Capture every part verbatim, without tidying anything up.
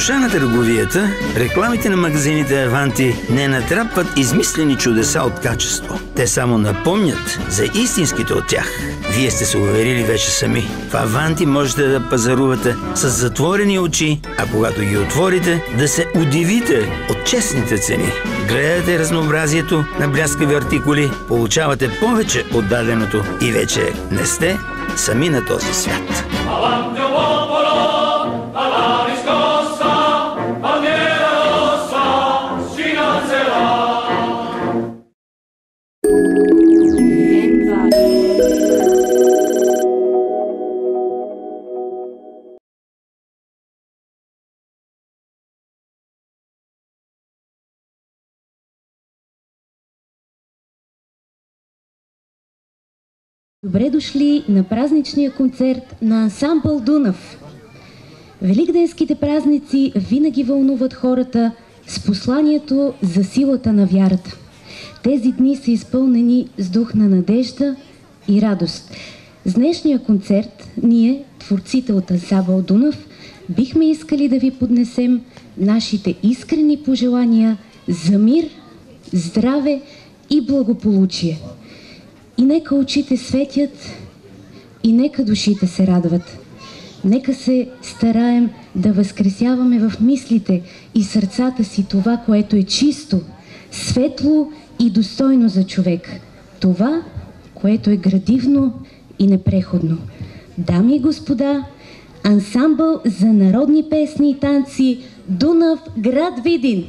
душа на търговията, рекламите на магазините Аванти не натрапват измислени чудеса от качество. Те само напомнят за истинските от тях. Вие сте се уверили вече сами. В Аванти можете да пазарувате с затворени очи, а когато ги отворите, да се удивите от честните цени. Гледате разнообразието на бляскави артикули, получавате повече от даденото и вече не сте сами на този свят. Добре дошли на празничния концерт на ансамбъл Дунав. Великденските празници винаги вълнуват хората с посланието за силата на вярата. Тези дни са изпълнени с дух на надежда и радост. С днешния концерт ние, творците от ансамбъл Дунав, бихме искали да ви поднесем нашите искрени пожелания за мир, здраве и благополучие. И нека очите светят, и нека душите се радват. Нека се стараем да възкресяваме в мислите и сърцата си това, което е чисто, светло и достойно за човек. Това, което е градивно и непреходно. Дами и господа, ансамбъл за народни песни и танци Дунав, град Видин.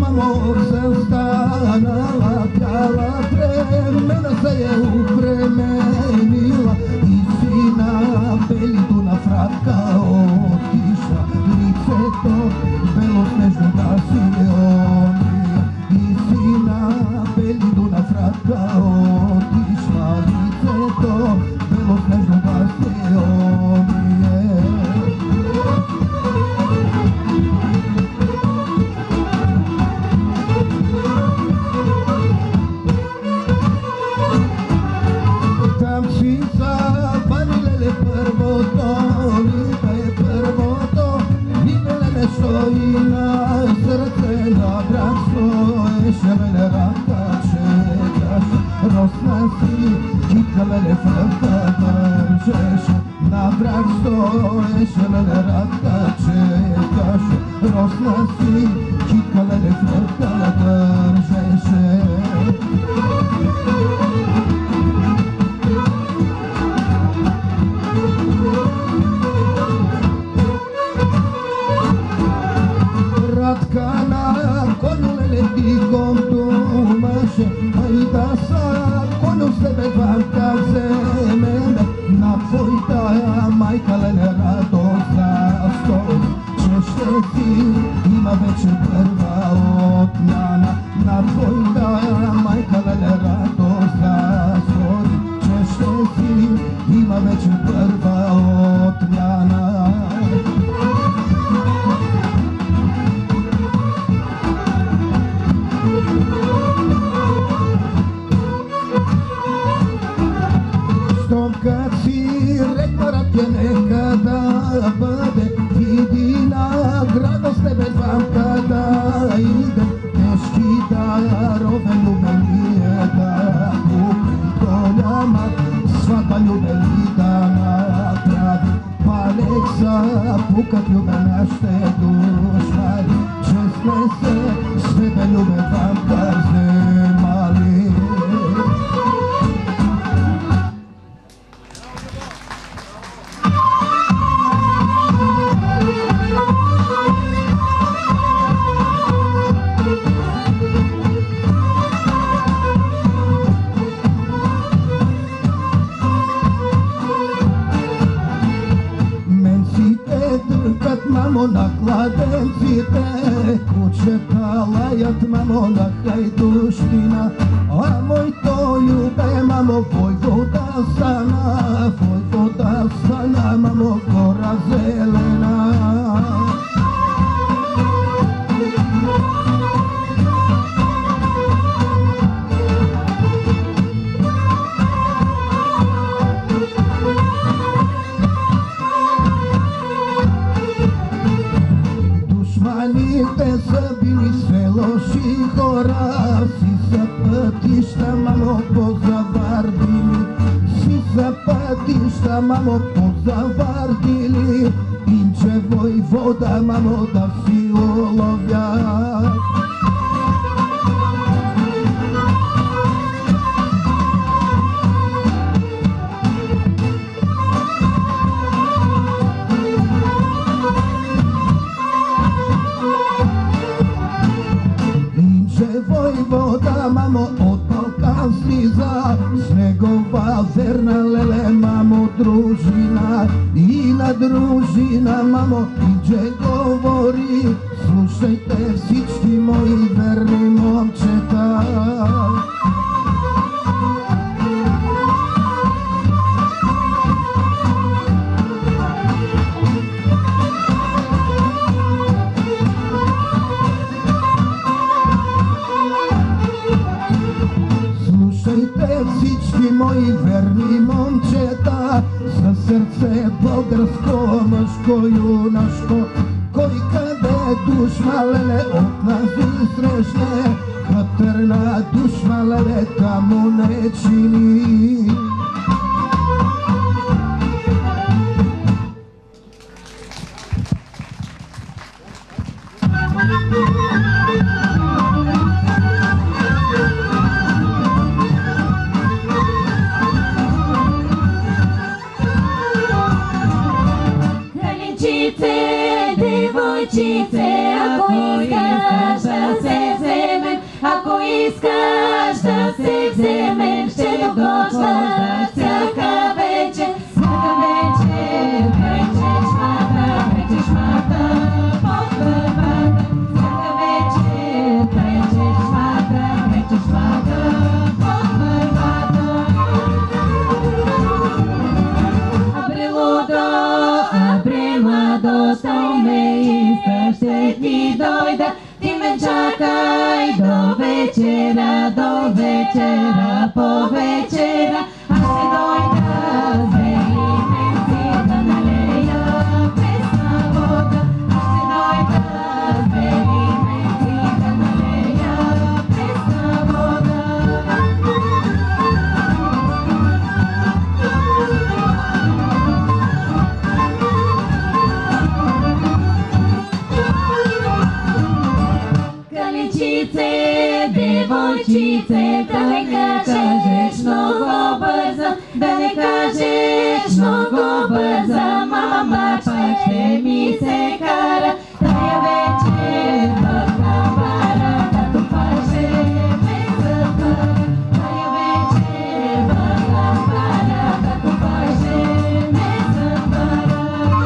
mamo se stanala, pjala vremena se je upremenila i sina Beliduna fratka otišla, lice to belo snežno gasi onija i sina Beliduna fratka otišla, lice to belo snežno gasi onije. Prvo to, lipa je prvo to, vidjela nešto i na srce na brak svoje, ševele raka čekaš, rosna si, kitka vele frka držeš, na brak svoje, ševele raka čekaš, rosna si, kitka vele frka držeš. Ratka na konju leti gondumaše, a i da sa konju sebe vanka zemene, na tvojta majka lene rado zastoj, češte ti ima večer prva otmjana, na tvojta majka lene rado zastoj, češte ti ima večer prva otmjana. Kad si rekla rat je nekada bade, vidi nagrado s tebe znam kada ide, teški darove ljube nije da kupi doljama, svaka ljube i da napravi, pa nek zapukat ljube na štetu šmari, česne se s tebe ljube vam kar zemali. Mamo na kladenci te kuće kalajat, mamo na hajduština, a moj to ljube, mamo Vojvoda sana, Vojvoda sana, mamo gora zelena. Te su bili sve loši gora, si zapatišta mamo pozavardili, si zapatišta mamo pozavardili, inče Vojvoda mamo da si ulovljak. Vojvoda mamo od Balkan stiza, snegova verna lele mamo družina, i na družina mamo iđe govori, slušajte всички moji verni momčeta. Всички мои верни момчета, за сърце българско, мъжко, юнашко, кой къде душма леле от нас ви срещне, хатърна душма леле камо не чини. Девойчице, ако искаш да се Ти ме чакай до вечера, до вечера, по вечера. Аз ще дойда с бели менци да налея пресна вода. Аз ще дойда с бели менци да налея пресна вода. Каличице, девойчице, да не кажеш много бърза, да не кажеш много бърза, мама пак ще ми се кара. Тая вечер в кавара, тато пак ще ме затваря. Тая вечер в кавара, тато пак ще ме затваря.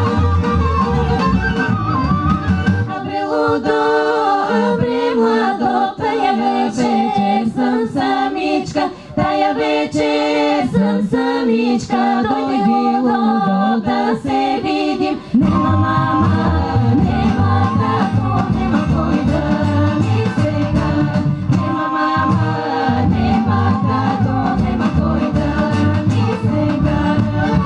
Абре лудо, абре младо, тая вечер съм самичка, тая вечер съм самичка, дойди лудо да се видим. Нема мама, нема тато, нема кой да ми се кара. Нема мама, нема тато, нема кой да ми се кара.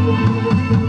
Thank you.